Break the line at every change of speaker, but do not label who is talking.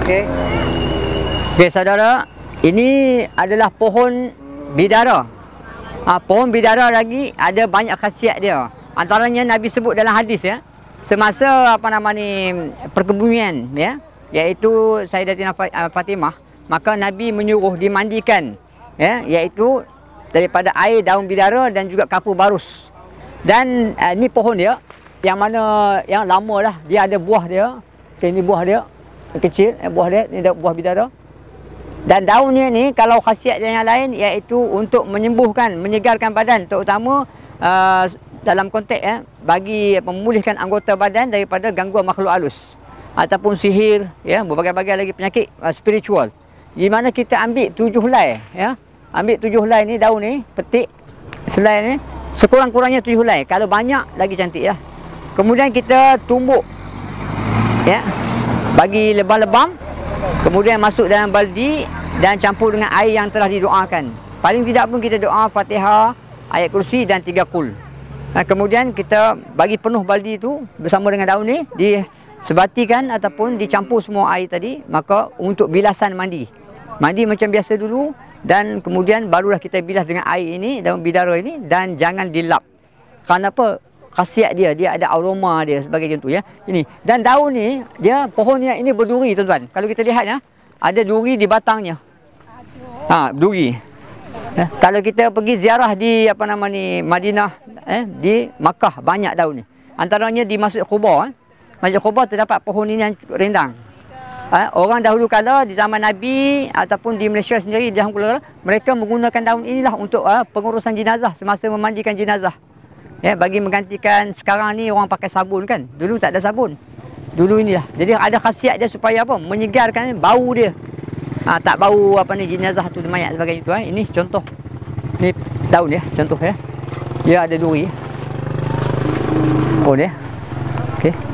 Okey. Okey saudara, ini adalah pohon bidara. Pohon bidara lagi ada banyak khasiat dia. Antaranya Nabi sebut dalam hadis ya. Semasa perkebumian ya, iaitu Sayyidatina Fatimah, maka Nabi menyuruh dimandikan ya, iaitu daripada air daun bidara dan juga kapur barus. Dan ni pohon dia yang mana yang lama lah, dia ada buah dia. Okay, ini buah dia kecil, buah dia ni buah bidara. Dan daunnya ni kalau khasiat yang lain iaitu untuk menyembuhkan, menyegarkan badan, terutama dalam konteks bagi memulihkan anggota badan daripada gangguan makhluk halus ataupun sihir ya, berbagai-bagai lagi penyakit spiritual. Di mana kita ambil 7 helai ya. Ambil 7 helai ni, daun ni, petik selai ni, sekurang-kurangnya 7 helai. Kalau banyak lagi cantik ya. Kemudian kita tumbuk ya, bagi lebam-lebam, kemudian masuk dalam baldi dan campur dengan air yang telah didoakan. Paling tidak pun kita doa Fatihah, ayat kursi dan 3 qul. Kemudian kita bagi penuh baldi itu bersama dengan daun ni, disebatikan ataupun dicampur semua air tadi, maka untuk bilasan mandi. Mandi macam biasa dulu dan kemudian barulah kita bilas dengan air ini, daun bidara ini, dan jangan dilap. Kenapa? Khasiat dia ada aroma dia sebagai contoh ya. Ini. Dan daun ni, dia pohonnya ini berduri tuan-tuan. Kalau kita lihat ya, ada duri di batangnya. Duri. Kalau kita pergi ziarah di Madinah, di Makkah banyak daun ni. Antaranya di Masjid Quba, Masjid Quba terdapat pohon ini yang rindang. Orang dahulu kala di zaman Nabi ataupun di Malaysia sendiri, di Hongkong, mereka menggunakan daun inilah untuk pengurusan jenazah semasa memandikan jenazah. Ya, bagi menggantikan sekarang ni orang pakai sabun kan. Dulu tak ada sabun. Dulu inilah. Jadi ada khasiat dia supaya apa? Menyegarkan bau dia. Tak bau jenazah tu, mayat sebagainya tu. Ini contoh. Ni daun ya, contoh ya. Dia ada duri. Oh dia. Okey.